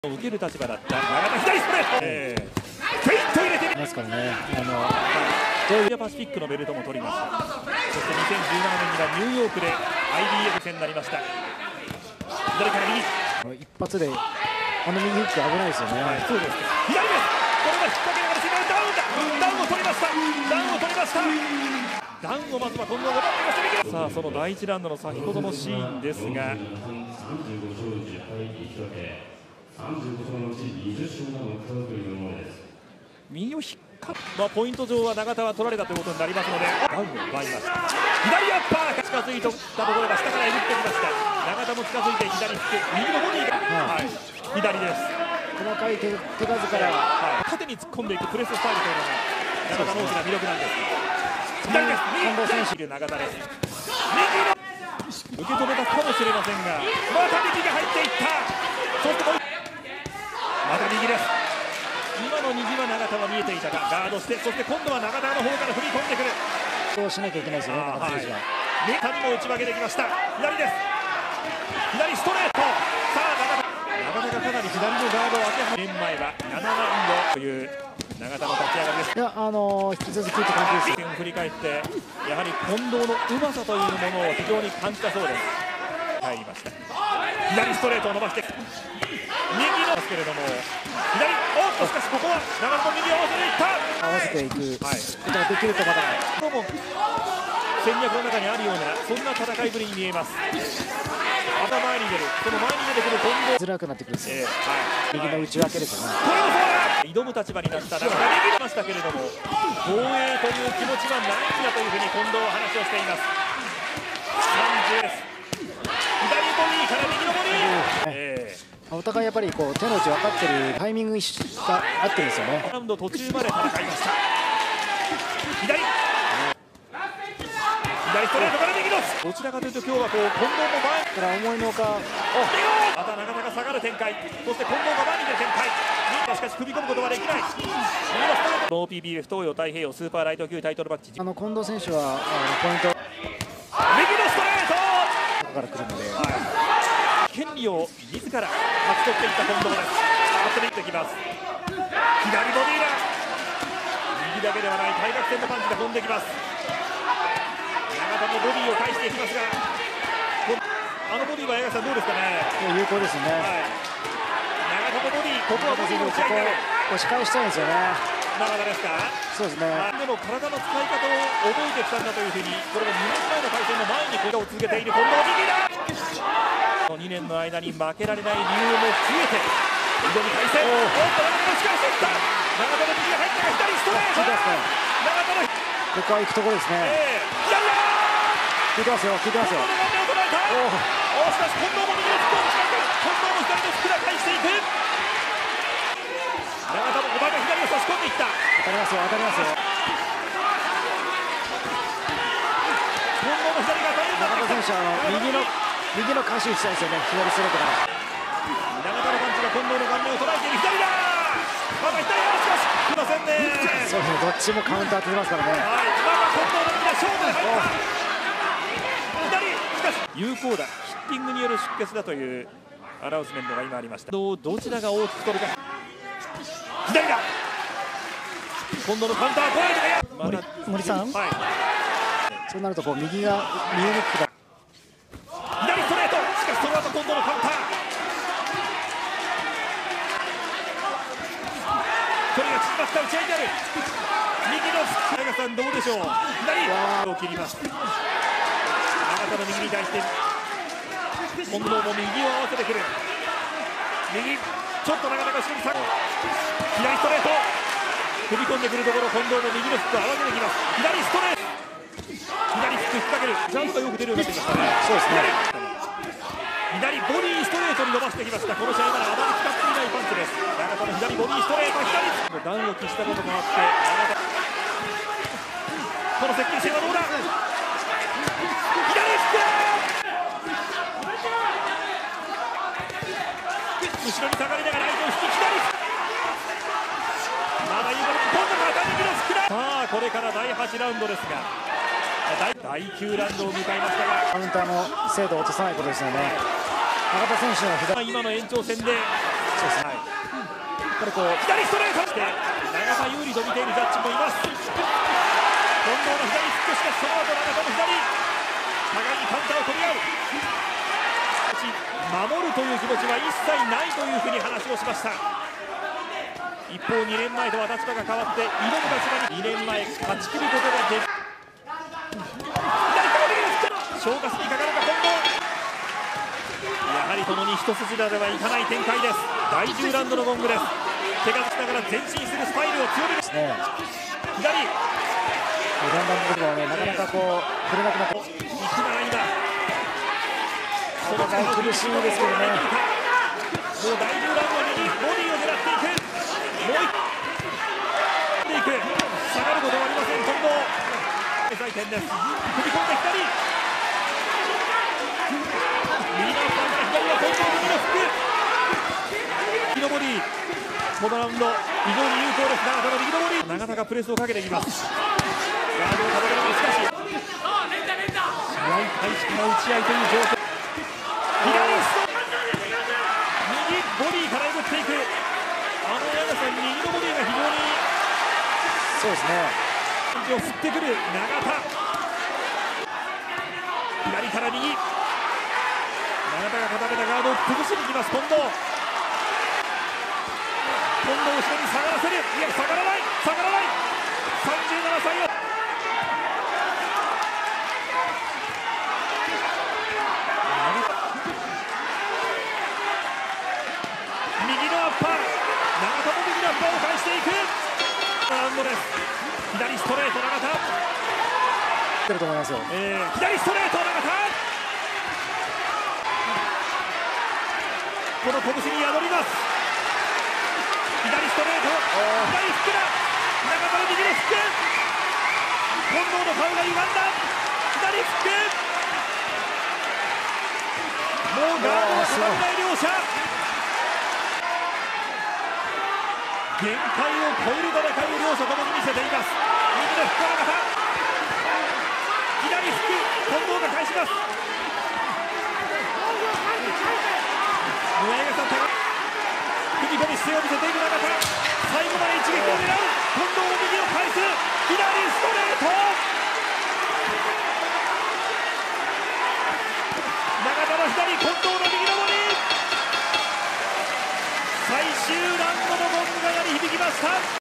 受ける立場だった永田、左ストレート、フェイント入れてますからね。ジョージアパシフィックのベルトも取りました。そして2017年にはニューヨークで IBF 戦になりました。左から右、 一発で右フック危ないですよね。 はい、そうです。左です。これが引っ掛けながらダウンを取りました。ダウンを取りました。ダウンをまずは今度は奪ってました。さあその第1ラウンドの先ほどのシーンですが、右を引っかポイント上は永田は取られたということになりますので、ダウンを奪いました。左アッパーが近づいてきたところが下からえぐってきました。永田も近づいて左フック、右のボディが、左です。 細かい手数から、 縦に突っ込んでいくプレススタイルというのが永田の大きな魅力なんです。左です。右選手永田です。右の受け止めたかもしれませんが、また右が入っていった。そしてまた右です。今の右は永田は見えていたがガードして、そして今度は永田の方から踏み込んでくる。 そうしなきゃいけないですよね、永田選手は。 右にも打ち分けてきました。左です。左ストレート。さあ永田がかなり左のガードを当て、2年前は7ラウンドという永田の立ち上がりです。 いや、引き続きって感じです。 振り返ってやはり近藤のうまさというものを非常に感じたそうです。入りました。左ストレートを伸ばして右のですけれども、左、しかしここは長野の右を合わせていった。 合わせていくことができるとまたどうも戦略の中にあるようなそんな戦いぶりに見えます。また前に出る、その前に出てくる近藤、 づらくなってくるんですよ、右の内訳ですよね。 これもそうだ、挑む立場になった長田、右ましたけれども防衛という気持ちはないんだというふうに近藤は話をしています。30です。左ボディから右のボディ、 お互いやっぱり手の内分かってるタイミングが合ってるんですよね。 ラウンド途中まで戦いました。左ストレートから右の、どちらかというと今日は近藤も前から思いのほか、 また永田が下がる展開、そして近藤が前に出る展開、しかし踏み込むことはできない。ノー PBF 東洋太平洋スーパーライト級タイトルマッチ、 近藤選手はポイント右のストレートから来るので、 権利を自ら勝ち取っていった近藤です。当てていってきます。左ボディだ。右だけではない対角線のパンチが飛んできます。永田のボディを返していきますが、あのボディは江川さんどうですかね。 有効ですね。 永田のボディ、ここはボディの打ち合いになる。 押し返したいんですよね。 永田ですか。 そうですね。 でも体の使い方を覚えてきたんだというふうに、これが2年前の対戦の前にこれを続けている近藤、右だ。2年の間に負けられない理由も増えて挑み対戦、永田が押し返していった。永田の右が入ったが左ストレート、永田のここは行くところですね。 左だ。 効いてますよ、効いてますよ。 しかし近藤も右のフックを打ち返す。近藤も左のフックが返していく。永田も5番が左を差し込んでいった。 当たりますよ、当たりますよ。 近藤の左が当たり永田選手は右の下手打ちたいですよね、左ストレートから。 永田のパンチが近藤の顔面を捉えている。左だ。まだ左だ。しかし来ませんね。 そうですね、どっちもカウンター当ててますからね。 近藤の右だ。勝負で入った。有効だ、ヒッティングによる出血だというアナウンスメントが今ありました。どちらが大きく取るか。左だ。今度のカウンターポイントが森さん、そうなると右が見えにくくなる。 左ストレート、しかしその後今度のカウンター、距離が縮まった打ち合いになる。右の永田さんどうでしょう。左を切ります。永田の右に対して近藤も右を合わせてくる。右ちょっと永田が後ろに下がる。左ストレート踏み込んでくるところ、近藤の右のフックを合わせてきます。左ストレート、左フック引っ掛ける。ジャンプがよく出るようになってきましたね。 そうですね。 左ボディーストレートに伸ばしてきました。この試合まであまり使っていないパンチです。永田の左ボディーストレート、左ダウンを喫したこともあって永田、この接近戦はどうだ。後ろに下がりながら相手を引き、左まだいいボール、今度は右のフックだ。さあこれから第8ラウンドですが、第9ラウンドを迎えましたが、 カウンターの精度を落とさないことですよね。永田選手の左、 今の延長戦でそうですね、 はい、 やっぱりこう左ストレートして長田有利と見ているジャッジもいます。近藤の左フック、しかしその後長田の左、互いにカウンターを取り合う。守るという気持ちは一切ないというふうに話をしました。一方2年前とは立場が変わって挑む立場に、2年前勝ち切ることができ、左から右に振ってショーカスにかかるか近藤、やはり共に一筋縄ではいかない展開です。第10ラウンドのゴングです。手がつきながら前進するスタイルを強める、 ね、 左だんだんのところはね、なかなかこう振れなくなって、 いきなり今お互い苦しいですけどね。 もう第10ラウンドは右ボディを狙っていく、もう一回いく、下がることはありません近藤。最点です。踏み込んで左、右のスパンから左は近藤、右のフック、右のボディ、このラウンド非常に有効です。長田の右のボディ、長田がプレスをかけていきます。ガードをたたけば、しかし試合開始から打ち合いという状況、左スト右ボディから打っていく、矢田さん、右のボディが非常にそうですね、 感じを振ってくる永田、左から右、永田が固めたガードを崩しにいきます。近藤、後ろに下がらせる、いや下がらない、下がらない、37歳は右のアッパー、永田も右のアッパーを返していくラウンドです。左ストレート永田、 出ると思いますよ。 左ストレート永田、この拳に宿ります。左ストレート、左フックだ、永田の右のフック、近藤の顔が歪んだ、左フック、もうガードが止まらない両者、限界を超える戦いを両者ともに見せています。右のフック永田、左フック近藤が返します。村井がさん、踏み込み姿勢を見せている永田、最後まで一撃を狙う近藤を右を返す、左ストレート、永田の左、近藤の右のボディ、最終ラウンドのゴングが鳴り響きました。